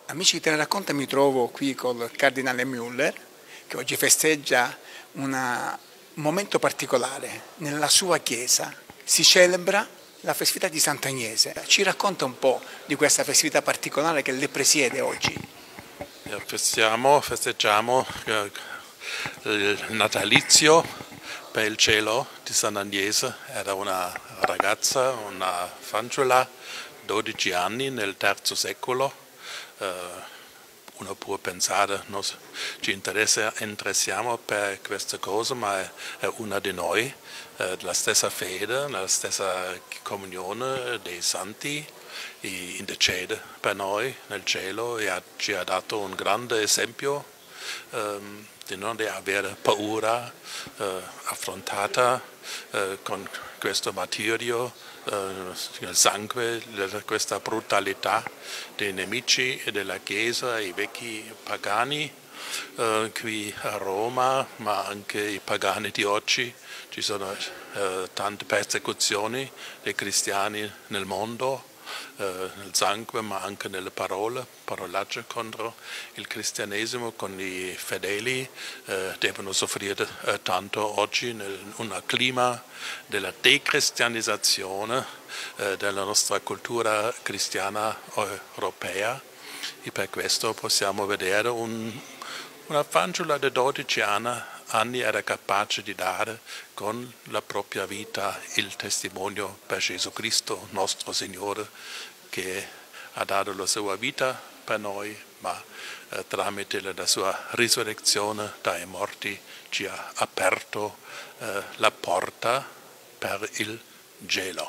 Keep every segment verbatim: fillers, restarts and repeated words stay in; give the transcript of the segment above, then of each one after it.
Amici di Teleracconta, mi trovo qui col Cardinale Müller, che oggi festeggia una- un momento particolare. Nella sua chiesa si celebra la festività di Sant'Agnese. Ci racconta un po' di questa festività particolare che le presiede oggi. Ja, festiamo, festeggiamo eh, il natalizio per il cielo di Sant'Agnese. Era una ragazza, una fanciulla, dodici anni nel terzo secolo. Eh, uno può pensare, noi ci interessa, interessiamo per queste cose, ma è, è una di noi, eh, la stessa fede, la stessa comunione dei santi, e intercede per noi nel cielo e ha- ci ha dato un grande esempio ehm, di non avere paura, eh, affrontata eh, con questo martirio, eh, il sangue, le- questa brutalità dei nemici della Chiesa, i vecchi pagani eh, qui a Roma, ma anche i pagani di oggi. Ci sono eh, tante persecuzioni dei cristiani nel mondo, eh, nel sangue, ma anche nelle parole, parolacce contro il cristianesimo, con i fedeli, eh, devono soffrire eh, tanto oggi in un clima della decristianizzazione eh, della nostra cultura cristiana europea, e per questo possiamo vedere un, una fanciulla di dodici anni anni era capace di dare con la propria vita il testimonio per Gesù Cristo, nostro Signore, che ha dato la sua vita per noi, ma eh, tramite la sua risurrezione dai morti ci ha aperto eh, la porta per il cielo.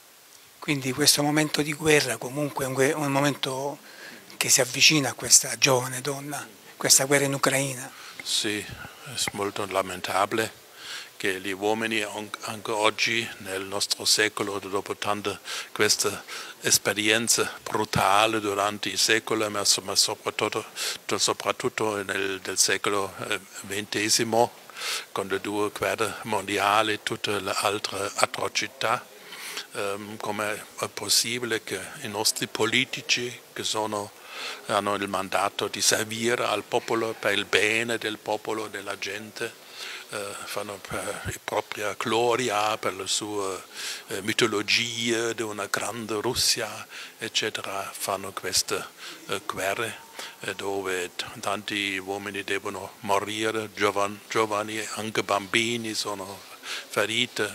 Quindi questo momento di guerra comunque è un, gue- un momento che si avvicina a questa giovane donna, questa guerra in Ucraina. Sì, è molto lamentabile che gli uomini anche oggi nel nostro secolo, dopo tante queste esperienze brutali durante i secoli, ma soprattutto, soprattutto nel, nel secolo ventesimo, con le due guerre mondiali e tutte le altre atrocità, ehm, come è possibile che i nostri politici, che sono hanno il mandato di servire al popolo per il bene del popolo, della gente, eh, fanno per la propria gloria, per le sue eh, mitologie di una grande Russia, eccetera, fanno queste eh, guerre eh, dove tanti uomini devono morire, giovani, giovani, anche bambini sono feriti,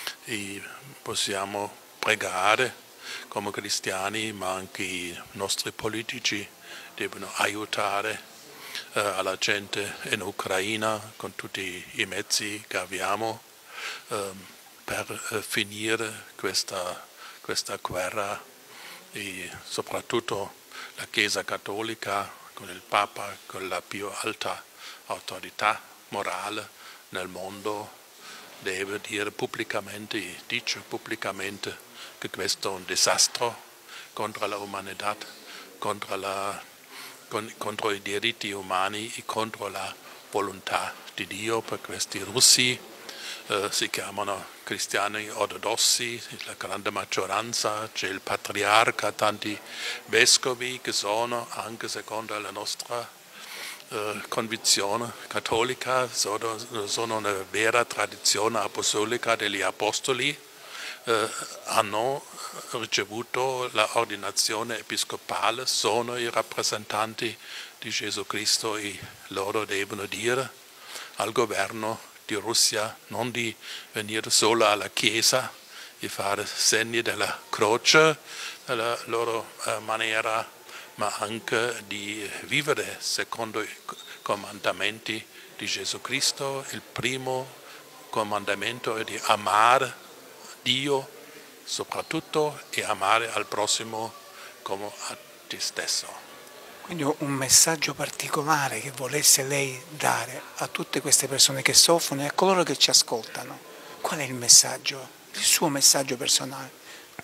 e possiamo pregare come cristiani, ma anche i nostri politici devono aiutare eh, alla gente in Ucraina con tutti i mezzi che abbiamo eh, per eh, finire questa, questa guerra, e soprattutto la Chiesa Cattolica con il Papa, con la più alta autorità morale nel mondo, deve dire pubblicamente, dice pubblicamente che questo è un disastro contro l'umanità, contro, la, con, contro i diritti umani e contro la volontà di Dio. Per questi russi eh, si chiamano cristiani ortodossi, la grande maggioranza, c'è il patriarca, tanti vescovi che sono, anche secondo la nostra eh, convinzione cattolica, sono, sono una vera tradizione apostolica degli apostoli, eh, hanno ricevuto l'ordinazione episcopale, sono i rappresentanti di Gesù Cristo e loro devono dire al governo di Russia non di venire solo alla Chiesa e fare segni della croce nella loro eh, maniera, ma anche di vivere secondo i comandamenti di Gesù Cristo. Il primo comandamento è di amare Dio soprattutto e amare al prossimo come a te stesso. Quindi un messaggio particolare che volesse lei dare a tutte queste persone che soffrono e a coloro che ci ascoltano. Qual è il messaggio, il suo messaggio personale?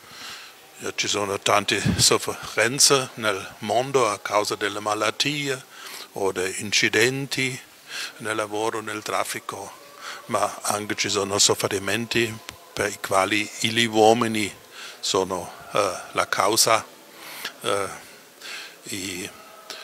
Ci sono tante sofferenze nel mondo a causa delle malattie o di incidenti nel lavoro, nel traffico, ma anche ci sono soffrimenti per i quali gli uomini sono uh, la causa. Uh, e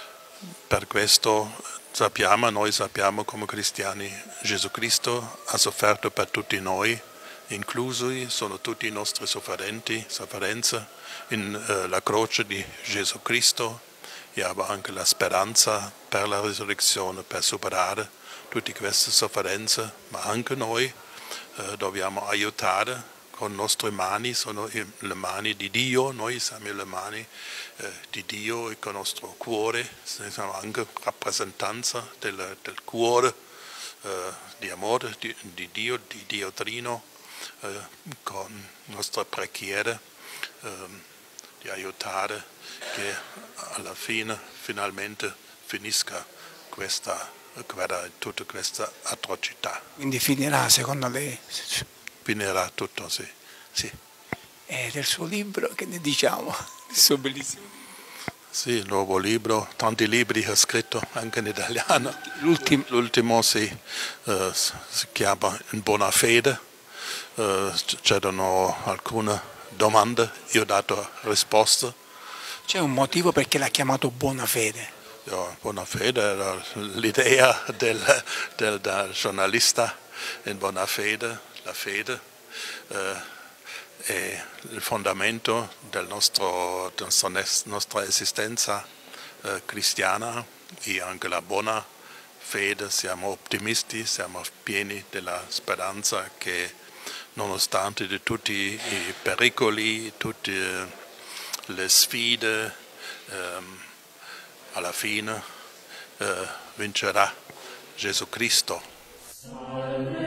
Per questo sappiamo, noi sappiamo come cristiani, Gesù Cristo ha sofferto per tutti noi, inclusi sono tutti i nostri sofferenti, sofferenze, in eh, la croce di Gesù Cristo e abbiamo anche la speranza per la risurrezione, per superare tutte queste sofferenze, ma anche noi eh, dobbiamo aiutare con le nostre mani, sono le mani di Dio, noi siamo le mani eh, di Dio e con il nostro cuore, siamo anche rappresentanza del, del cuore eh, di amore di, di Dio, di Dio Trino, eh, con le nostre preghiere, eh, di aiutare che alla fine finalmente finisca questa guerra e tutta questa atrocità. Quindi finirà secondo lei? Finirà tutto, sì. sì. E del suo libro che ne diciamo? Il suo bellissimo libro. Sì, il nuovo libro, tanti libri ha scritto anche in italiano. L'ultimo, L'ultimo sì, eh, si chiama In buona fede, eh, c'erano alcune domande, io ho dato risposte. c'è un motivo perché l'ha chiamato buona fede? Ja, buona fede era l'idea del, del, del giornalista in buona fede, la fede eh, è il fondamento del nostro, della nostra esistenza eh, cristiana e anche la buona fede, siamo ottimisti, siamo pieni della speranza che nonostante di tutti i pericoli, tutte le sfide, ehm, alla fine eh, vincerà Gesù Cristo.